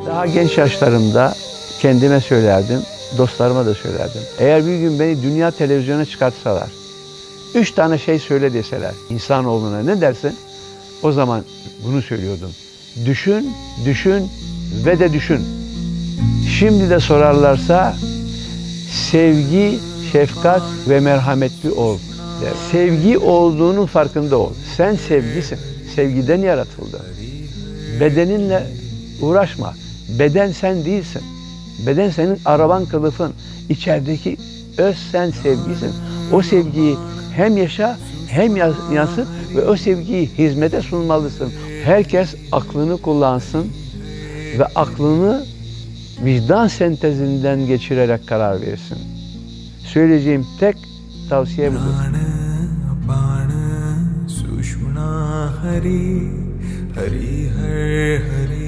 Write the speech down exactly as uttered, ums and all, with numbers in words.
Daha genç yaşlarımda kendime söylerdim, dostlarıma da söylerdim. Eğer bir gün beni dünya televizyona çıkartsalar, üç tane şey söyle deseler insanoğluna ne dersin? O zaman bunu söylüyordum. Düşün, düşün ve de düşün. Şimdi de sorarlarsa sevgi, şefkat ve merhametli ol der. Sevgi olduğunun farkında ol. Sen sevgisin. Sevgiden yaratıldın. Bedeninle uğraşma. Beden sen değilsin. Beden senin araban kılıfın. İçerideki öz sen sevgisin. O sevgiyi hem yaşa hem yansıt ve o sevgiyi hizmete sunmalısın. Herkes aklını kullansın ve aklını vicdan sentezinden geçirerek karar versin. Söyleyeceğim tek tavsiye budur. Hari Hari Hari